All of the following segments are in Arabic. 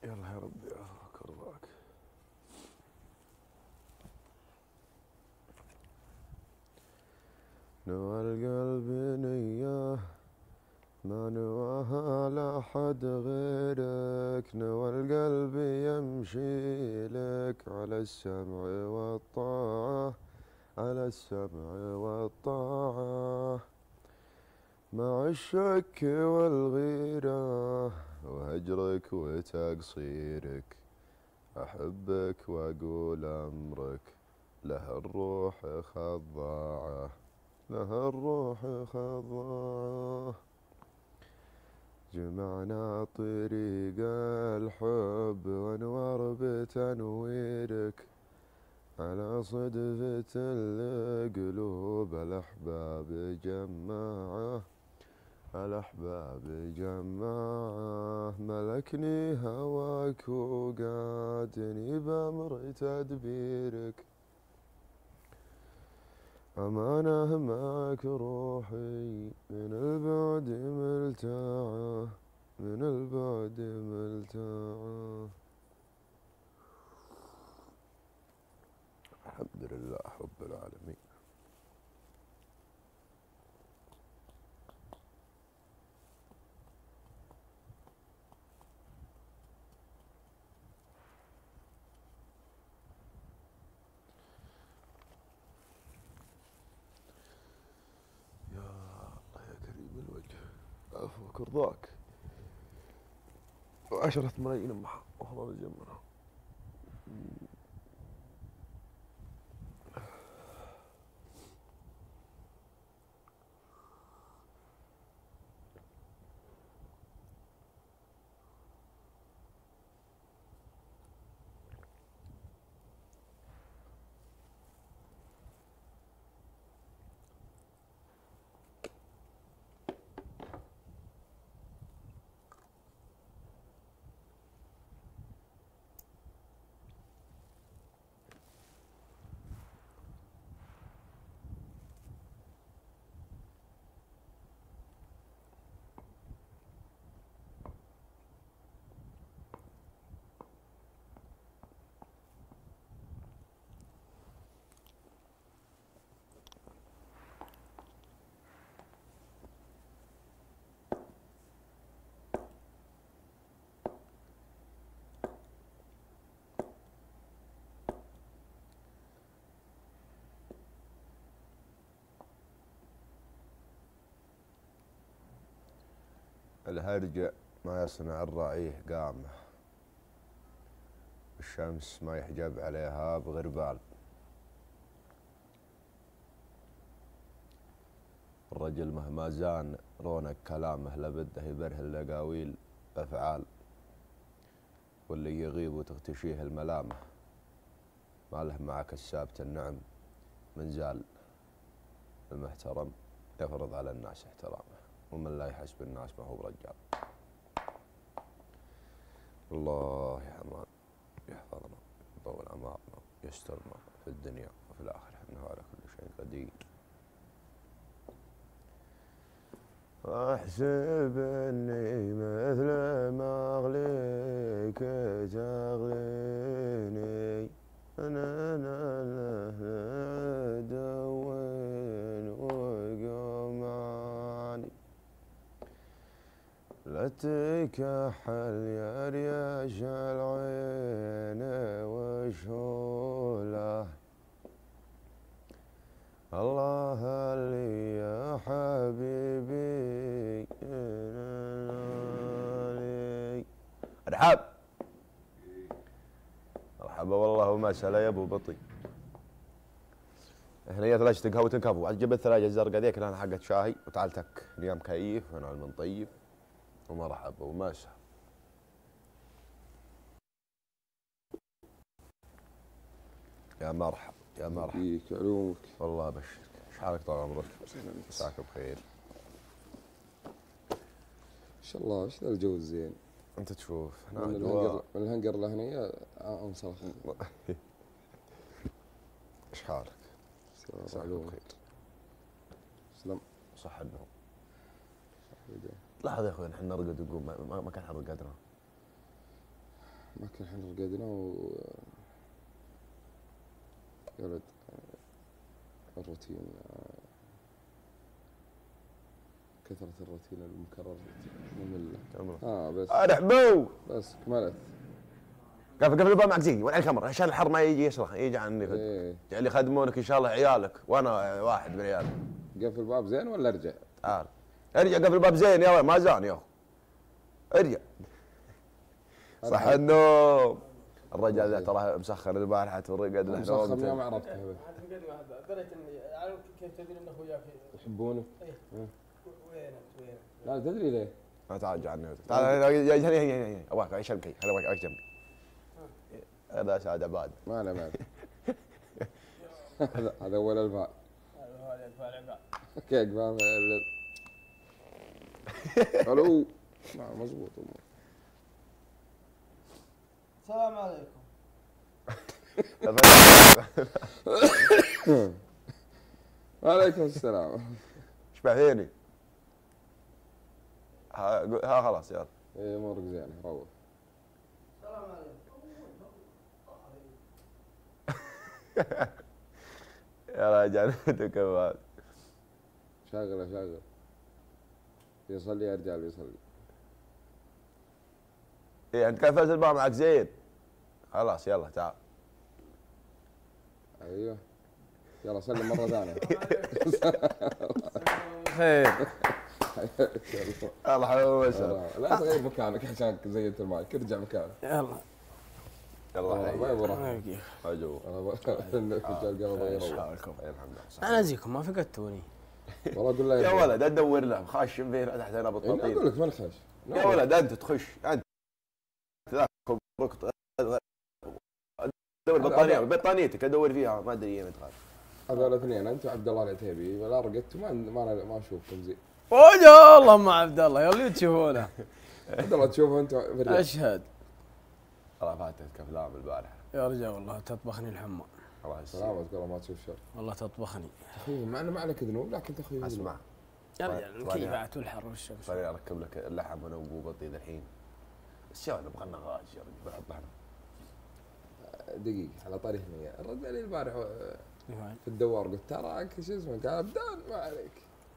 يلا يا ربي كرباك. نوى القلب نياه ما نواها لأحد غيرك، نوى القلب يمشي لك على السمع والطاعة، على السمع والطاعة، مع الشك والغيرة وهجرك وتقصيرك، أحبك وأقول أمرك، له الروح خضاعة، له الروح خضاعة. جمعنا طريق الحب وانوار بتنويرك، على صدفة القلوب الأحباب جماعة، الأحباب جماعة. ملكني هواك وقادني بأمر تدبيرك، أمانة معك روحي من البعد ملتاعة، من البعد ملتاعة. الحمد لله رب العالمين. يا الله يا كريم الوجه، عفوك ورضاك. 10 ملايين محا وخلاص الجمرة. الهرج ما يصنع الرعيه قامه، الشمس ما يحجب عليها بغربال، الرجل مهما زان رونق كلامه لبده يبرهن الأقاويل أفعال، واللي يغيب وتغتشيه الملامه ما له معك السابت النعم من زال. المحترم يفرض على الناس احترامه، ومن لا يحس بالناس ما هو برجال. الله يا امان يحفظنا، يطول اعمارنا، يسترنا في الدنيا وفي الاخره، انه على كل شيء قدير. احسب اني مثل ما اغليك تغليني، انا دوين وقماني، لا تكحل يا رياش العين وشوله، الله اللي يا حبيبي ارحب. مرحبا والله ومسهلا يا ابو بطي. هنا ثلاجة قهوة كفو، عجب الثلاجة الزرقاء ذيك لها حقت شاهي، وتعال تك اليوم كيف ونعم من طيب، ومرحبا ومسهلا. يا مرحبا يا مرحبا. فيك علومك. والله ابشرك، ايش حالك طال عمرك؟ مساك بخير. ان شاء الله ايش ذا الجو الزين. انت تشوف من الهنقر لهنية انصرخ. ايش حالك؟ مساك بخير. سلام. صح النوم. لاحظ يا اخوي احنا نرقد ونقوم، ما كان حد رقدنا. ما كان احنا رقدنا يا ولد الروتين كثرة الروتين المكرر مملة. بس ارحبوا بس كملت. قفل الباب معك زي وين الكاميرا عشان الحر ما يجي يصرخ يجي عني جعل يخدمونك ان شاء الله عيالك وانا واحد من عيالك. قفل الباب زين ولا ارجع؟ تعال ارجع قفل الباب زين يا ولد ما زان يا اخو ارجع. صح النوم الرجال ذا ترى مسخن البارحه ورقد له نوم. مسخن يوم عرفته هذا. دريت اني عارف كيف تدري انه وياك يحبونك؟ ايه. وينك؟ لا تدري ليه؟ ما تعال عني تعال هنا ابغاك ايش جنبي خلي ابغاك ايش جنبي. هذا سعد عباد. ما له هذا اول الفاء. هذا الفاء العباد. كيك فاهم. الو. مضبوط. السلام عليكم. وعليكم السلام. اشبع فيني. ها خلاص يلا. ايه امورك زينه روح. السلام عليكم. يا رجال انتم كمان. شغله يصلي يا رجال يصلي. ايه انت قفلت الباب معك زين. خلاص يلا تعال. ايوه يلا سلم مره ثانيه. خير. الله حلو وسهلا. لا تغير مكانك عشان زينت المايك ارجع مكانك. يلا ما يبغى اجو. انا ازيكم ما فقدتوني. والله اقول له يا ولد ادور له خاش فيه تحت هنا بالتطبيق. اقول لك من خش. يا ولد انت تخش انت ذاك دور بطانيتك ادور فيها ما ادري اين ادخل. هذول اثنين انت وعبد الله العتيبي ولا رقدتوا ما اشوفكم زين. وجه الله مع عبد الله يلا تشوفونه. عبد الله تشوفه انت اشهد. الله فاتتك افلام البارحه. يا رجال والله تطبخني الحمى. الله يسلمك والله ما تشوف شر. والله تطبخني. تخيل مع انه ما عليك ذنوب لكن تخيل. اسمع يا رجال الكيفات والحر والشمس. خليني اركب لك اللحم وانا وبطي الحين. بس يا نبغى النغاج يا رجل بعد دقيقة على طاري هنا الرد علي البارح في الدوار قلت تراك شو اسمه قال ابدان ما عليك.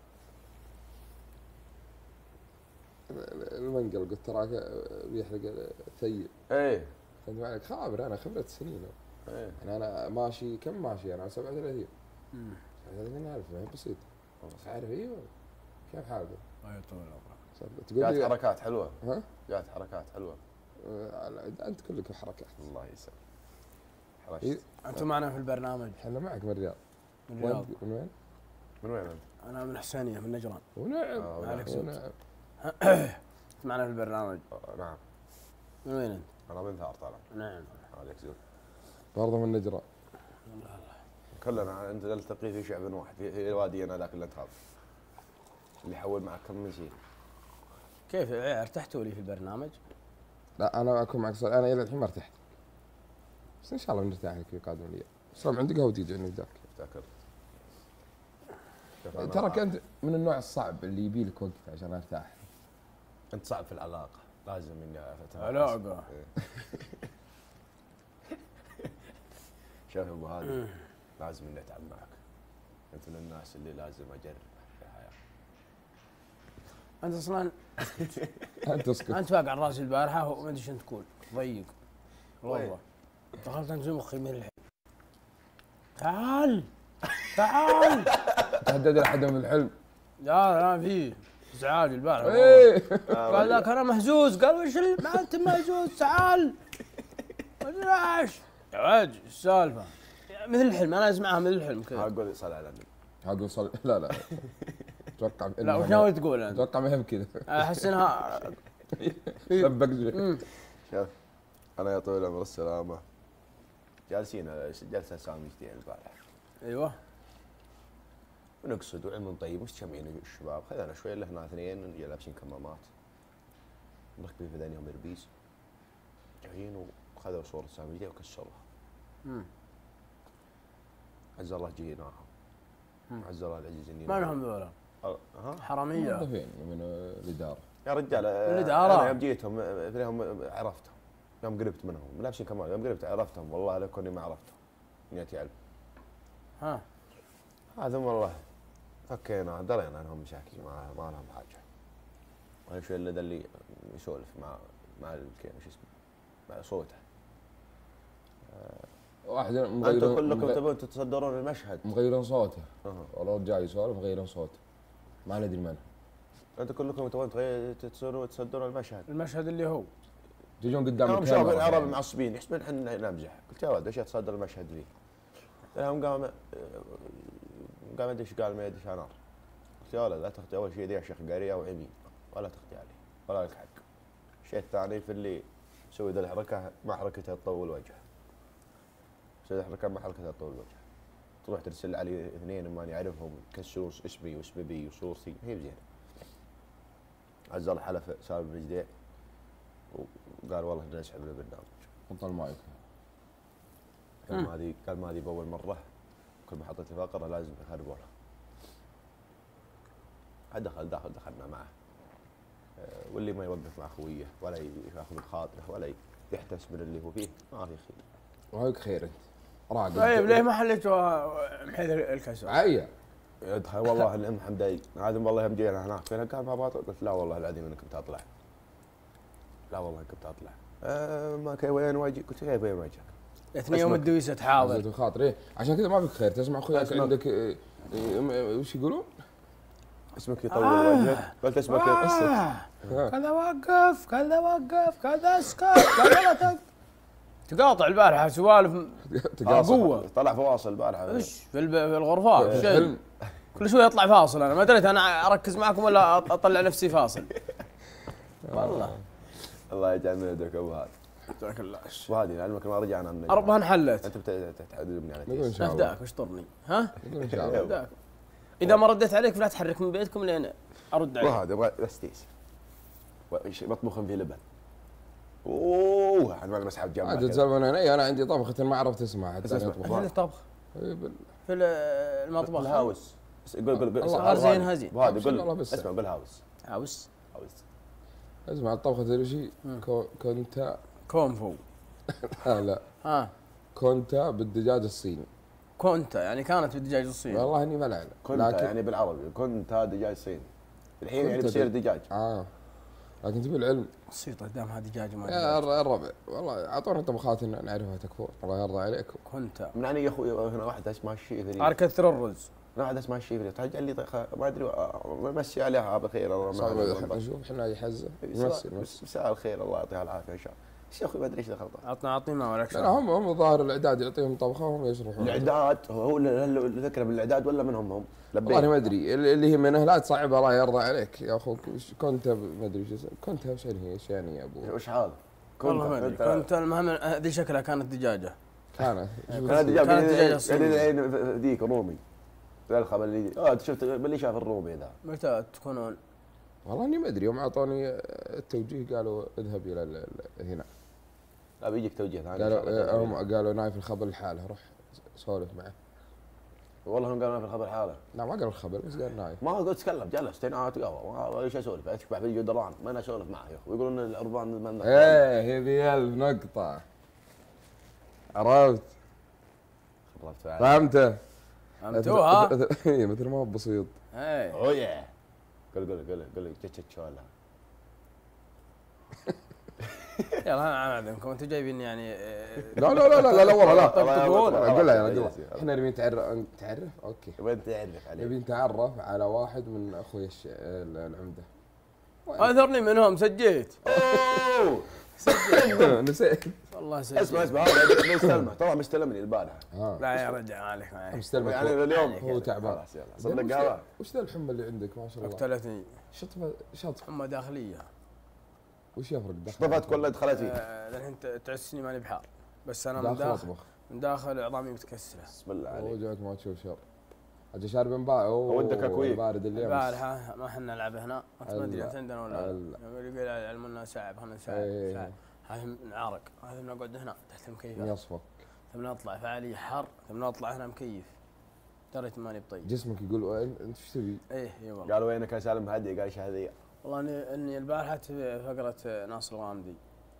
المنقل قلت تراك بيحرق ثيب. ايه انت ما عليك خابر انا خبرة سنين. ايه يعني انا ماشي كم ماشي انا 37. 37,000 ما هي بسيطة. بس عارف ايوه كيف حالك؟ الله يطول عمرك. تقول جات حركات حلوة. ها؟ جات حركات حلوة. انت كلك حركات. الله يسلمك. إيه؟ انتم معنا في البرنامج. احنا معك من الرياض. من الرياض. من وين؟ من وين انت؟ انا من حسينية من نجران. ونعم. عليك سوت. ونعم. معنا في البرنامج. نعم. من وين انت؟ انا من ثار طالع. نعم. عليك زود. برضه من نجران. كلنا انت نلتقي في شعب واحد في الوادي انا ذاك اللي انت هذا. اللي حول معك كم من شيء. كيف ارتحتوا لي في البرنامج؟ لا انا اكون معك صار انا الى الحين ما ارتحت. بس ان شاء الله بنرتاح لك في قادم الايام. بس عندي قهوه تيجي عندك ذاك. افتكرت. تراك انت من النوع الصعب اللي يبي لك وقت عشان ارتاح. انت صعب في العلاقه لازم اني علاقه. شوف ابو هادي لازم اني اتعب معك. انت من الناس اللي لازم اجرب في الحياه. انت اصلا انت اسكت. انت واقع على راسي البارحه وما ادري شنو تقول ضيق والله. دخلت انت مخي من الحين. تعال تهدد احد من الحلم. لا في ازعاج البارحه. ايه قال لك انا مهزوز. قال وش ما انت مهزوز تعال. ليش؟ يا ولد ايش السالفه؟ مثل الحلم انا اسمعها مثل الحلم كذا. اقول صل على النبي. اقول صل لا اتوقع لا وش ناوي تقول انت؟ اتوقع مهم كذا. احس انها سبق شوي. شوف انا يا طويل العمر السلامه جالسين جلسه سامي جديد البارح. ايوه ونقصد وعلم طيب مستجمعين الشباب خذنا شوي اللي هنا اثنين لابسين كمامات مركبين في ذنيهم اربيز جايين وخذوا صورة سامي جديد وكسروها. عز الله جيناهم. عز الله العزيز اني ما لهم ذولا حراميه موظفين من الاداره. يا رجال الإدارة. انا يوم جيتهم فيهم عرفتهم يوم قربت منهم لابسين كمال، يوم قربت عرفتهم والله لو كوني ما عرفتهم. 100 علم. ها هذا والله فكينا درينا انهم مساكين ما لهم حاجه. ولا شيء الا اللي يسولف مع شو اسمه مع صوته. واحد انتم كلكم تبون تتصدرون المشهد. مغيرين صوته. والله جاي يسولف مغيرين صوته. ما ندري منه. انتم كلكم تبون تصدرون المشهد اللي هو تجون قدام يوم شافوا العرب معصبين يحسبون احنا نمزح. قلت يا ولد ايش تصدر المشهد ذي؟ يوم قام يدش قال ما يدش نار. قلت يا ولد لا تخطي اول شيء ذي شيخ قاريه وعمي ولا تخطي عليه ولا لك حق. الشيء الثاني في اللي يسوي ذا الحركه ما حركتها تطول وجهه. يسوي الحركه ما حركتها تطول وجهه. تروح ترسل علي اثنين ماني اعرفهم يكسرون اسمي واسمي وصورتي هي بزينه. عزل حلف سالم بن جديع وقال والله بدنا نسحب من البرنامج. انطى المايك. قال ما هذه باول مره كل ما حطيت فقره لازم يخربونها. دخلنا معه. واللي ما يوقف مع خويه ولا ياخذ بخاطره ولا يحتس من اللي هو فيه ما في خير. وهيك خير انت. راقد. طيب ليه ما حليتوا محيد الكسر؟ عيا. يدخل والله الام حمداي هذا والله يوم جينا هناك فين قال ما باطل قلت لا والله العظيم انك بتطلع. لا والله انك بتطلع. ما كي وين وجهك؟ قلت كيف وين وجهك؟ اثنين يوم الدويسه تحاضر. زيت خاطري عشان كذا ما فيك خير تسمع اخوياك عندك وش يقولون؟ اسمك يطول وجهك قلت اسمك كذا وقف كذا اسكت كذا لا تقاطع البارحه سوالف قوه. طلع فواصل البارحه. ايش في الغرفات شيء كل شوي يطلع فاصل. انا ما دريت انا اركز معكم ولا اطلع نفسي فاصل. والله الله يجعل من يدك ابو هذا. جزاك الله. وهذه علمك ما رجعنا عن اربعه انحلت. انت بتعذبني على نقول ان شاء الله. افداك اشطرني ها؟ نقول ان شاء الله. اذا ما رديت عليك فلا تحرك من بيتكم لين ارد عليك. وهذا يبغى بستيس مطبوخ فيه لبن. اوه انا مسحب جنبه. عاد تسولفون انا عندي طبخه ما عرفت اسمها حتى اطبخ. الطبخ في المطبخ الهاوس. قول الله زين هزين. وهذا قول اسمع بالهاوس. هاوس اسمع الطبخه تدري شيء كونتا كونفو. لا ها كونتا بالدجاج الصيني. كونتا يعني كانت بالدجاج الصيني. والله اني ما لعن. كونتا يعني بالعربي كونتا دجاج صيني. الحين يعني بصير دجاج. لكن تبي العلم تصير قدامها دجاج وما يا الربع والله اعطونا طبخات نعرفها تكفون الله يرضى عليكم. كونتا من يعني يا اخوي هنا واحده اسمها الشيفري. صار كثر الرز. واحده اسمها الشيفري ترجع لي ما ادري ممسي عليها بخير. نشوف احنا يحزه نمسي مساء الخير الله يعطيها العافيه ان شاء الله. ايش يا اخوي ما ادري ايش دخلته. اعطني ما ولك شيء. هم ظاهر الاعداد يعطيهم طبخه وهم يشرحون. الاعداد هو ذكر بالاعداد ولا منهم هم؟ والله ما ادري اللي هي منه لا تصعبها الله يرضى عليك يا اخوك. كنت ما ادري ايش كنت وش هي ايش يعني يا ابو وش هذا؟ والله ما ادري كنت المهم هذه شكلها كانت دجاجه. كانت دجاجه يعني ذيك رومي الخبر اللي شفت اللي شاف الرومي ذا. متى تكونون؟ والله اني ما ادري يوم اعطوني التوجيه قالوا اذهب الى هنا. لا بيجيك توجيه ثاني. قالوا نايف الخبر لحاله روح سولف معه. والله هم قالوا في الخبر حاله. لا ما قال الخبر بس قال نايف. ما قلت تكلم جلست هنا قهوه ايش اسولف اشبع في الجدران ما انا اسولف معه يا اخوي ويقولون الاربان من ايه هذه 1000 نقطه عرفت فهمته فهمتوها؟ مثل ما هو بسيط. ايه اوه قل تشتشولا. يلا انا اعلمكم انتم جايبين يعني لا والله لا تقول اقول له احنا نبي نتعرف اوكي وين تعرف عليه؟ نبي نتعرف على واحد من اخوي العمده. اعذرني منهم سجيت. نسيت والله سجيت. اسمع هذا مستلمه طلع مستلمني البارحه. لا يا رجال عليك مستلمه يعني اليوم هو تعبان. صدق قهوه. وش ذا الحمى اللي عندك ما شاء الله؟ اقتلتني. شطف حمى داخليه. وش يفرق شطفت ولا دخلت فيه؟ الحين تعسني ماني بحار بس انا من داخل عظامي متكسره. بسم الله عليك. وجعك ما تشوف شر. اجي شارب انباع ودك اكوي بارد اليوم. البارحه ما احنا نلعب هنا ما ادري انت عندنا ولا لا. يقول يعلمونا ساعه خلينا ساعه. هاي نعارق هذا نقعد هنا تحت المكيف يصفق ثم نطلع فعاليه حر ثم نطلع هنا مكيف. دريت ماني بطيب جسمك يقول انت ايش تبي؟ اي والله. قالوا وينك يا سالم هدي قال ايش هذه؟ والله اني البارحه فقره ناصر الغامدي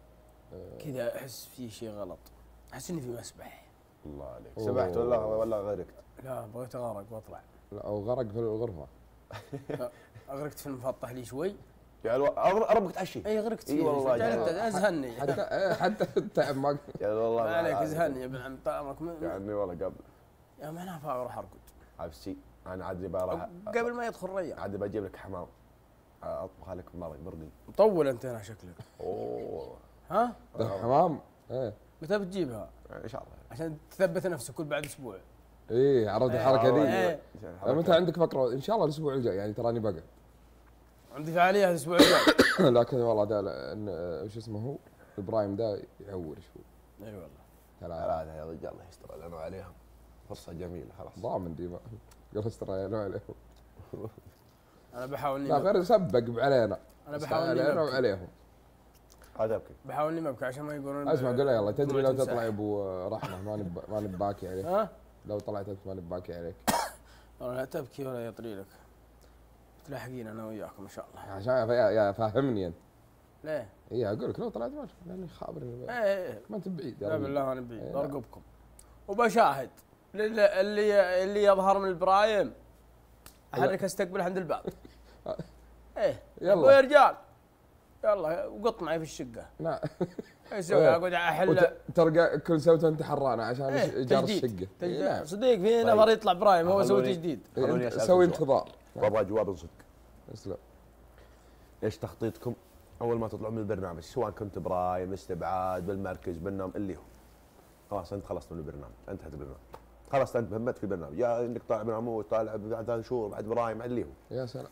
كذا احس في شيء غلط، احس اني في مسبح. الله عليك. سبحت ولا غرقت؟ لا بغيت اغرق واطلع. لا او غرق في الغرفه. لا اغرقت في المفطح لي شوي. يعني اغربك تعشي. اي غرقت اي فيه. والله ازهني. حتى التعب ما يعني والله ما عليك ازهني يا ابن عم طعمك يعني والله قبل يا ما انا اروح ارقد. عبسي انا عادي بروح قبل ما يدخل ريان عادي بجيب لك حمام اطبخ لك برقي. مطول انت هنا شكلك. اوه ها؟ حمام. ايه متى بتجيبها؟ ان شاء الله عشان تثبت نفسك كل بعد اسبوع. ايه عرفت الحركه ذي. إيه. متى عندك فقره؟ ان شاء الله الاسبوع الجاي يعني تراني بقى. عندي فعاليه الاسبوع الجاي. لكن والله ده وش اسمه هو؟ ابراهيم ده يعور شوي. اي والله. ثلاثة يا رجال الله يستر لنا وعليهم. فرصه جميله خلاص. ضامن ديما قال استر عليهم. انا بحاول اني لا غير سبق علينا. انا بحاول اني علينا وعليهم. هذا ابكي. بحاول اني ما ابكي عشان ما يقولون. اسمع قول يلا تدري لو تطلع يا ابو رحمه ما نباكي عليك. ها؟ لو طلعت انت ما نباكي عليك. والله لا تبكي ولا يطري لك. متلاحقين انا وياكم ان شاء الله. عشان يا فاهمني انت. ليه؟ اي اقول لك لو طلعت ما يعني خابرني. ايه ما انت بعيد. لا بالله انا بعيد ارقبكم. وبشاهد اللي يظهر من البرايم احرك استقبل عند الباب. ايه يلا يا رجال يلا وقط معي في الشقه. لا ايش اسوي اقعد احل. ترى كل سويته انت حرانه عشان ايجار تجديد. الشقه. صديق في نفر يطلع برايم هو يسوي تجديد. سوي انتظار. وابغى جواب صدق. اسلم. ايش تخطيطكم اول ما تطلعون من البرنامج سواء كنت برايم استبعاد بالمركز بالنوم اللي هو خلاص انت خلصت من البرنامج انتهت البرنامج خلاص انت مهمتك في البرنامج يا انك طالع من عمود طالع بعد 3 شهور بعد برايم بعد اللي هو. يا سلام.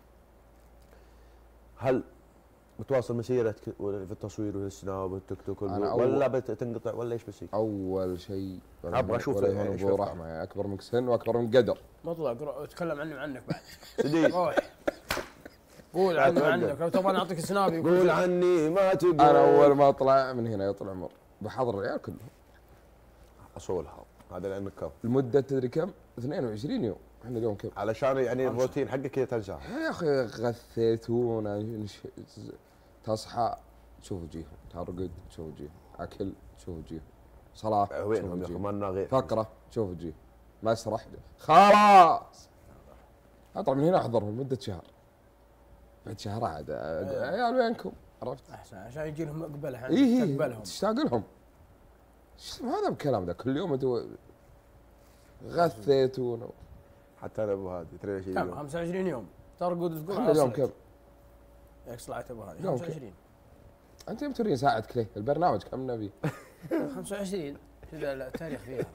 هل بتواصل مسيرتك في التصوير والسناب والتيك توك ولا بتنقطع ولا ايش بيصير؟ اول شيء ابغى اشوف ابو رحمه يعني اكبر منك سن واكبر من قدر. مطلق اتكلم عني وعنك بعد. صديق روح قول عني وعنك لو تبغى نعطيك سنابي قول عني ما تقول. انا اول ما اطلع من هنا يطلع عمر بحضر العيال كلهم اصولها هذا لانك كم؟ المده تدري كم؟ 22 يوم. احنا اليوم كم؟ علشان يعني الروتين حقك كذا تنساه. يا اخي غثيتونا تصحى تشوف وجيههم ترقد تشوف وجيههم اكل تشوف وجيههم صلاه وينهم يا اخي ما غير فقره تشوف وجيههم مسرح خلاص اطلع من هنا احضرهم لمده شهر. بعد شهر عاد عيال وينكم؟ عرفت؟ احسن عشان يجي لهم مقبله تستقبلهم تشتاق لهم. هذا بكلام ذا كل يوم انتوا غثيتونا. حتى انا ابو هادي 23 كم يوم 25 يوم ترقد تقول اليوم كم؟ ياك طلعت ابو هادي 25. انت يوم توريني ساعتك ليه؟ البرنامج كم نبي؟ 25 كذا التاريخ فيها.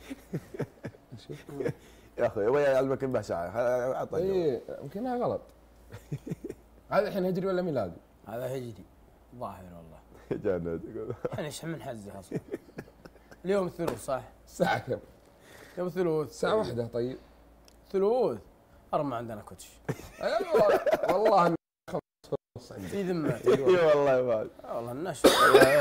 يا اخي يبغى يعلمك انبه ساعه عطني. اي يمكنها غلط. هذا الحين هجري ولا ميلادي؟ هذا هجري ظاهر والله. جنة تقول احنا ايش من حزه اصلا. اليوم الثلوث صح؟ الساعة كم؟ يوم الثلوث الساعة 1 طيب. ثلوث ما عندنا كوتش. والله في ذمة. اي والله ما والله النشبة.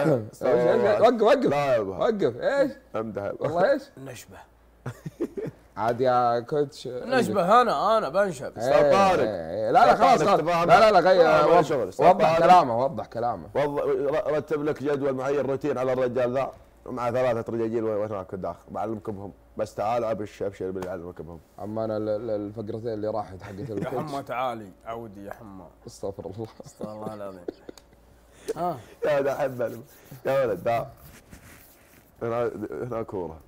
وقف ايش؟ امدح والله ايش؟ النشبة. عاد يا كوتش النشبة انا بنشب. استاذ طارق لا خلاص لا غير وضح كلامه رتب لك جدول معين روتين على الرجال ذا مع 3 رجاجيل وهناك داخل بعلمكم بهم بس تعال ابشر باللي علمك بهم. اما انا الفقرتين اللي راحت حقت يا حمى تعالي عودي يا حمى. استغفر الله استغفر الله العظيم. يا ولد احب يا ولد دا هنا كوره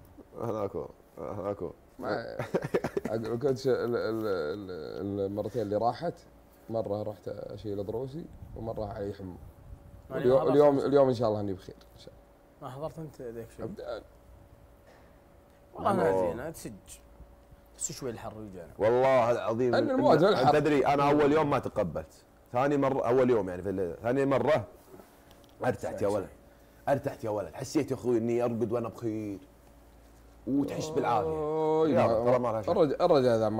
اقول كوتش المرتين اللي راحت مره رحت اشيل ضروسي ومره علي حمى. اليوم ان شاء الله اني بخير ان شاء الله. ما حضرت انت ذيك شيء؟ ابدا والله ما زين تسج بس شوي الحر يجانا. والله العظيم تدري انا اول يوم ما تقبلت ثاني مره اول يوم يعني ثاني مره ارتحت يا ولد حسيت يا اخوي اني ارقد وانا بخير وتحس بالعافيه. الرجال هذا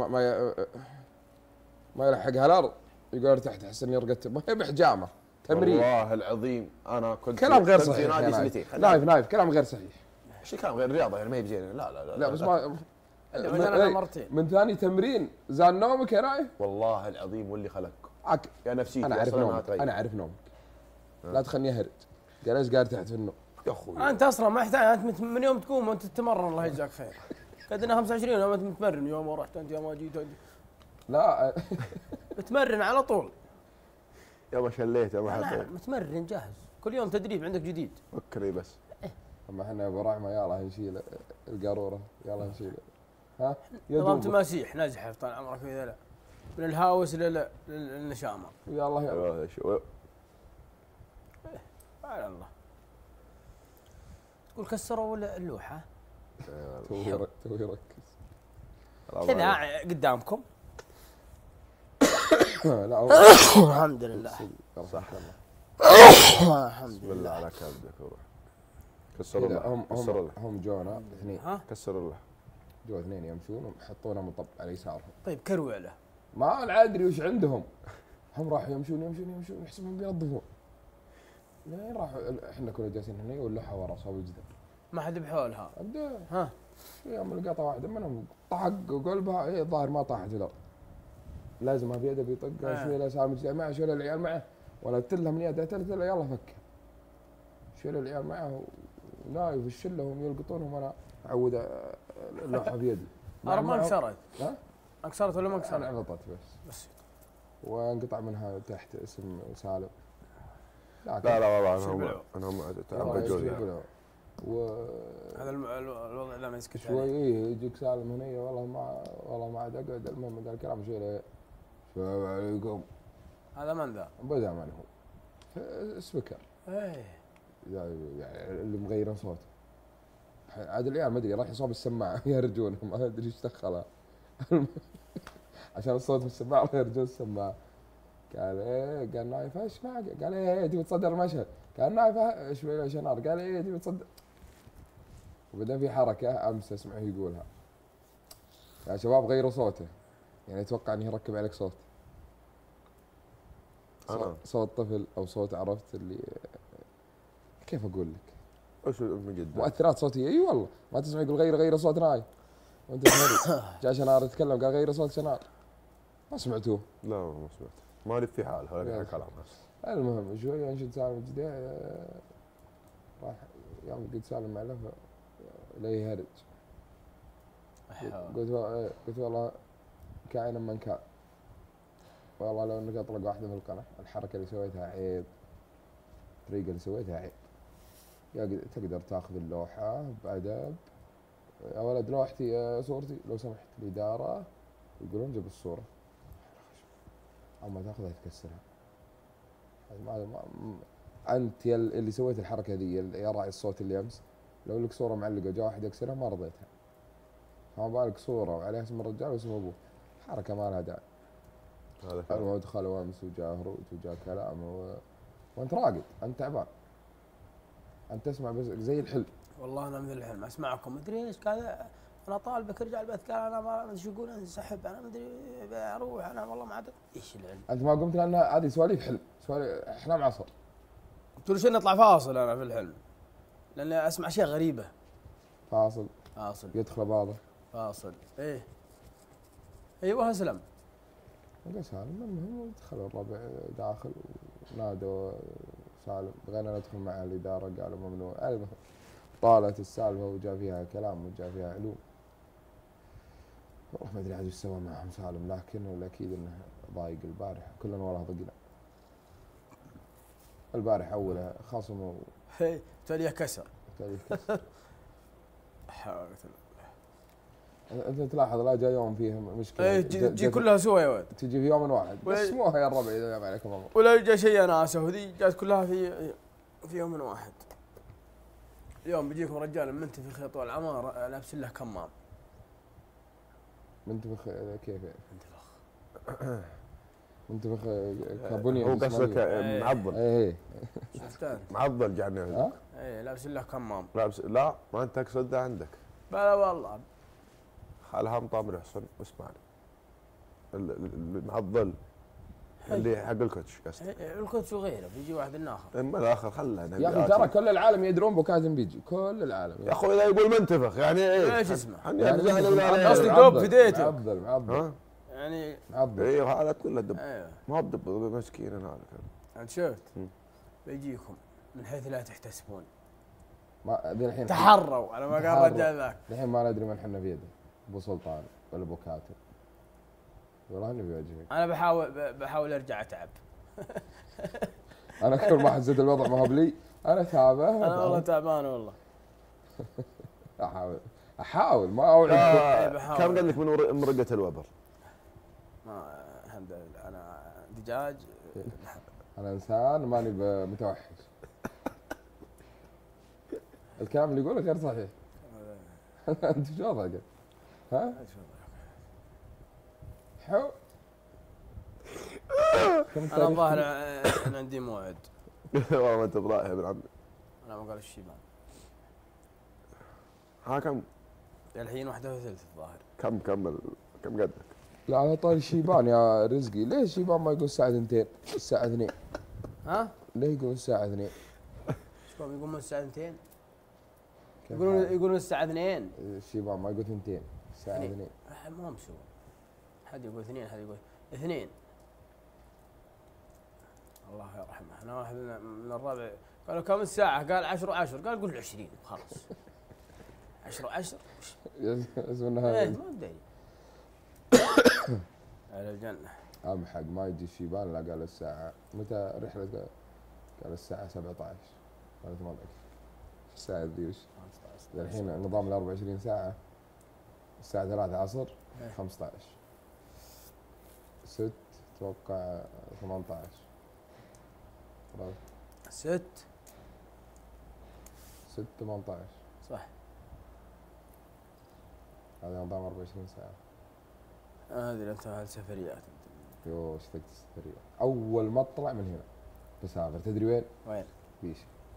ما يلحقها الارض يقول ارتحت احس اني رقدت ما هي بحجامه تمرين. والله العظيم انا كنت كلام غير صحيح. نايف كلام غير صحيح. شو كلام غير رياضه يعني ما هي بزينه لا بس ما انا مرتين من ثاني تمرين زان نومك يا نايف. والله العظيم واللي خلقك يا نفسيتي انا اعرف نومك لا تخليني اهرج قال ايش قاعد تحت في النوم؟ يا اخوي انت اصلا ما يحتاج، انت من يوم تقوم وانت تتمرن الله يجزاك خير. قدنا 25 يوم انت متمرن، يوم ما رحت انت يوم ما جيت لا متمرن على طول. يا ما شليت يا ما لا حطيت متمرن جاهز، كل يوم تدريب عندك جديد. فكري بس. اما احنا ابو رحمه يلا نشيل القاروره يلا نشيل ها نظام يدوب تماسيح نزحف طال عمرك وذا لا، من الهاوس للنشامه. يلا يلا أيوة، على الله. تقول كسروا اللوحه توي يركز كذا قدامكم. لا هو الحمد لله صح الحمد بسم الله لله. على كبدك وروح. كسروا كذا له كسروا له هم جونا اثنين، ها كسروا له. جو اثنين يمشون وحطونا مطب على يسارهم. طيب كروع له. ما انا ادري وش عندهم، هم راحوا يمشون يحسبون بينظفون. لين راحوا احنا كنا جالسين هنا واللوحه ورا صوب الجدار. ما حد بحولها. ابدا ها يوم لقطه واحده منهم طق وقلبها ايه الظاهر ما طاحت الارض. لازم ما بيده بيطقها شوي لا سالم معه شوي العيال معه ولا قلت لها من يده قلت لها يلا فك. شوي العيال معه ونايف الشله وهم يلقطونهم وانا اعود اللوحه بيدي. أرى ما انكسرت. ها؟ انكسرت ولا ما انا انكسرت؟ عبطت بس وانقطع منها تحت اسم سالم. لا لا والله سلبلو. انا والله تعبجوني. يسلبلو. و هذا الوضع لا ما يسكت شوي عليه. إيه يجيك سالم هنا والله ما عاد اقعد. المهم ذا الكلام شوي له السلام عليكم هذا من ذا؟ بدا من هو سبيكر ايه يعني اللي مغيرين صوته. عاد العيال ما ادري راح يصاب السماعه يرجونهم ما ادري ايش دخلها عشان الصوت في السماعه راح يرجون السماعه. قال ايه قال نايف ايش معك؟ قال ايه تبي تصدر المشهد؟ قال نايف شوي له شنار. قال ايه تبي تصدر. وبعدين في حركه امس اسمعه يقولها يا شباب غيروا صوته، يعني اتوقع انه يركب عليك صوت صوت طفل او صوت عرفت اللي كيف اقول لك وش من جد مؤثرات صوتيه. اي والله ما تسمع يقول غير صوت نايف وانت تمري. جاء شنار يتكلم قال غير صوت شنار ما سمعتوه. لا ما سمعت مالي في حال هذا كلام بس. المهم شوي انشد سالم الجديع راح يوم قلت سالم مع لفه لا يهرج. قلت والله كائنا من كان والله لو انك اطلق واحده في القناه الحركه اللي سويتها عيب، الطريقه اللي سويتها عيب. يا تقدر تاخذ اللوحه بادب يا ولد لوحتي صورتي لو سمحت الاداره يقولون جيب الصوره اما تاخذها تكسرها. انت اللي سويت الحركه ذي يا راعي الصوت اللي امس لو لك صوره معلقه جاء واحد يكسرها ما رضيتها. فما بالك صوره وعليها اسم الرجال واسم ابوه حركه ما لها داعي. هذا المهم دخلوا امس وجاء هروج وجاء كلام وانت راقد انت تعبان انت تسمع بس زي الحلم. والله انا مثل الحلم اسمعكم مدري ايش قال انا طالبك ارجع البث. قال انا ما ادري شو يقول انسحب انا مدري اروح انا والله ما عاد ايش العلم. انت ما قمت لان هذه سواليف حلم سواليف احلام عصر. قلت له شو نطلع فاصل انا في الحلم لان اسمع اشياء غريبه. فاصل يدخل بعضه فاصل ايه ايوه اسلم. قال سالم المهم دخل الربع داخل ونادوا سالم بغينا ندخل مع الاداره قالوا ممنوع. المهم طالت السالفه وجاء فيها كلام وجاء فيها علوم. والله ما ادري عاد ايش سوى معهم سالم لكن الاكيد انه ضايق البارح كلنا وراه ضقنا. البارح اولها خصموا تاليه كسر. انت تلاحظ لا جاء يوم فيه مشكله. ايه تجي كلها سوا يا ولد. تجي في يوم واحد بس مو يا الربع اذا جاب عليكم الله. ولا جاء شيء ناسه وذي جات كلها في يوم واحد. اليوم بيجيكم رجال منتفخ خيط والعمار لابس له كمام. منتفخ كيف؟ منتفخ منتفخ كابونيا هو قصدك معضل. ايه معضل جعلنا. ايه لابس له كمام. لابس لا ما انت تقصد ده عندك. لا والله خالها مطامر حسن اسمعني المعضل اللي حق الكوتش قصدي. الكوتش وغيره بيجي واحد اخر. اما الاخر خله يا اخي ترى كل العالم يدرون بو كاظم بيجي كل العالم. يا اخوي اذا يقول منتفخ يعني ايه؟ ايش اسمه؟ قصدي دوب في ديتك. معضل يعني معضل. ايه هذا كله دب. ايوه ما هو دب مسكين هذا. انت شفت؟ بيجيكم من حيث لا تحتسبون. ما ذي الحين تحروا على ما قال تحروا. الرجال ذاك. الحين ما ندري من حنا بيده، ابو سلطان ولا ابو كاتب. والله اني بوجهك. انا بحاول ارجع اتعب. انا اكثر ما حسيت الوضع ما هو بلي، انا تعبان. انا والله تعبان والله. احاول ما اوعدكم. بحاول. كم قال لك من مرقة الوبر؟ ما الحمد لله انا دجاج. انا انسان ماني متوحش. الكلام اللي يقوله غير صحيح. انت شو وضعك؟ ها؟ حو. انا الظاهر انا عندي موعد. والله ما انت برايح يا ابن عمي. انا ما قال الشيبان. ها كم؟ الحين 1:03 الظاهر. كم قدك؟ لا على طاري الشيبان يا رزقي، ليش الشيبان ما يقول الساعة 2 الساعة 2؟ ها؟ ليه يقول الساعة 2؟ ايش يقولون الساعة 2؟ يقولون الساعة 2. الشيبان ما يقول 2 الساعة 2. مو مسوي. حد يقول 2 حد يقول 2. الله يرحمه. انا واحد من الربع قالوا كم الساعة؟ قال 10 و10. قال قول 20 خلاص. 10 و10. اسمها ايه ما ادري. على الجنة. اهم حق ما يجي الشيبان لا قال الساعة متى رحلة؟ قال الساعة 17 ولا 18. الساعة ذي وش؟ الحين نظام ال 24 ساعة الساعة 3 عصر 15 6 اتوقع 18 6 18 صح. هذا نظام 24 ساعة. هذه انت السفريات. يوه اشتقت السفرية. أول ما أطلع من هنا بسافر تدري وين؟ وين؟ بيش.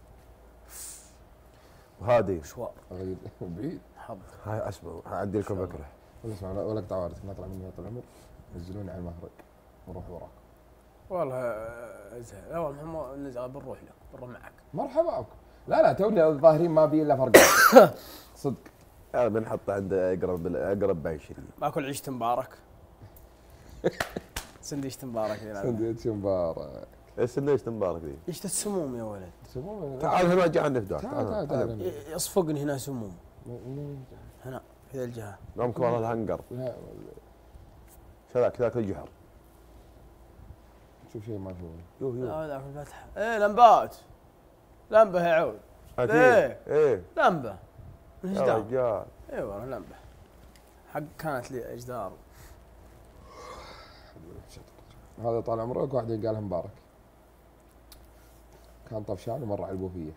وهادي مشوار بعيد. حظ. هاي اسمع اعدي لكم فكره. ولا اسمع ولا اقطع وارثك نطلع من وسط العمر نزلوني على المهرج نروح وراك. والله زين. لا والله محمد بنروح لك بنروح معك. مرحبا بكم. لا توني الظاهرين ما بي الا فرقات. صدق. بنحطه عند اقرب بنشري. باكل عيشة مبارك. سندويشة مبارك. سندويتش مبارك. السندويشة مبارك ذي. عيشة السموم يا ولد. سموم. تعال هنا جاء النفدار. تعال. يصفقني هنا سموم. هنا في ذا الجهة. قام كبار الهنقر. لا ذاك الجحر. شوف شيء ما اشوفه. لا ذاك الفتحة. ايه لمبات. لمبة يا عود. ايه لمبة. من يا جدار. رجال. اي والله لمبة. حق كانت لي جدار. هذا طال عمرك واحد قالها مبارك. كان طفشان ومر على البوفية.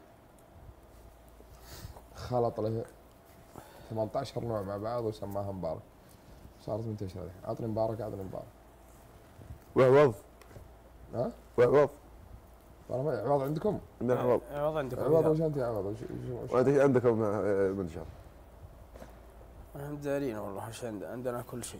خلط له 18 نوع مع بعض وسماها مبارك. صارت منتشرة الحين. اعطني مبارك اعطني مبارك. وعوض. ها؟ وعوض. والله ما عوض عندكم؟ عندنا عوض. عوض عندكم. عوض وش انت يا عوض؟ وانت عندكم منشار. احنا دارين والله وش عندنا كل شيء.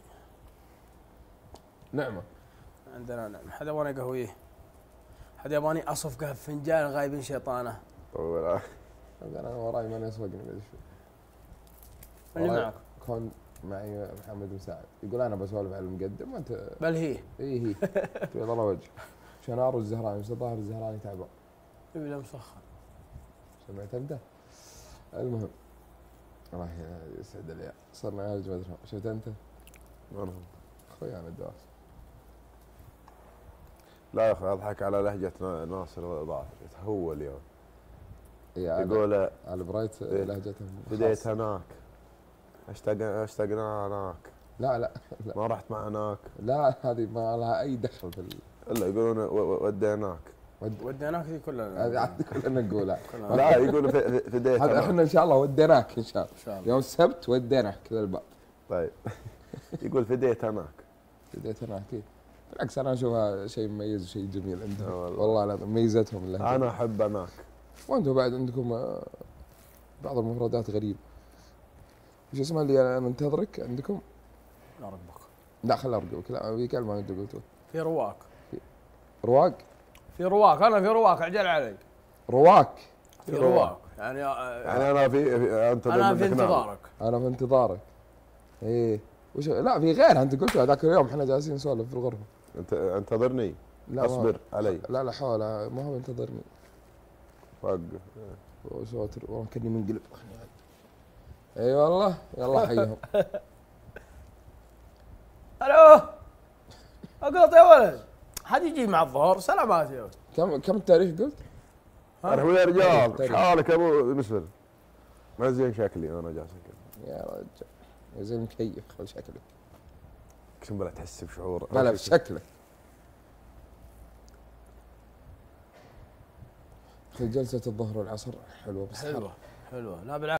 نعمة. عندنا نعم. حدا يبغاني قهويه. حدا يبغاني اصف قهوه فنجان غايبين شيطانه. انا وراي من يسوقني ما ادري شو. اللي معك؟ كون معي محمد مساعد يقول انا بسولف على المقدم وانت. بل هي. هي طويل الله وجه. شنار والزهراني بس الظاهر الزهراني تعبان. يبي مسخر. سمعت انت؟ المهم الله يسعد العيال صرنا نهاج مدري شفت انت؟ اخوي انا الدواس. لا يا اخي اضحك على لهجة ناصر ظاهر هو اليوم. يقول على برايت لهجتهم. بديت هناك اشتقنا هناك. لا ما رحت معنا. لا هذه ما لها اي دخل في الا يقولون وديناك. وديناك ذي كلها. هذه كلنا نقولها. لا يقولوا فديت هذا احنا ان شاء الله وديناك ان شاء الله. الله. يوم السبت وديناك كذا الباب. طيب يقول فديت هناك. فديت هناك اكيد. بالعكس انا اشوفها شيء مميز وشيء جميل عندهم. والله. والله العظيم ميزتهم اللهجة. انا احب هناك. وانتم بعد عندكم بعض المفردات غريبة. وش اسمها اللي انا منتظرك عندكم؟ لا ربك. لا خل ارقبك. لا في كلمة انت قلتوها. في رواق. رواق. في رواق. انا في رواق عجل علي. رواق. في رواق يعني انا في انتظارك. انا في انتظارك. ايه وش لا في غيرها انت قلتها ذاك اليوم احنا جالسين نسولف في الغرفة. انت انتظرني. لا اصبر علي. لا حول ما هو انتظرني. وقف. وصوت والله كني منقلب. اي والله يلا حيهم. الو اقلط يا ولد، حد يجي مع الظهر. سلامات يا ولد. كم التاريخ قلت؟ انا هو يا رجال طيب. ايش حالك يا ابو مسفر؟ ما زين شكلي وانا جالس كذا. يا رجال يا زين مكيف خل شكلك. اقسم بالله تحس بشعور. لا في شكلك. اخي جلسة الظهر والعصر حلوة بس حلوه حلوه، لا بالعكس.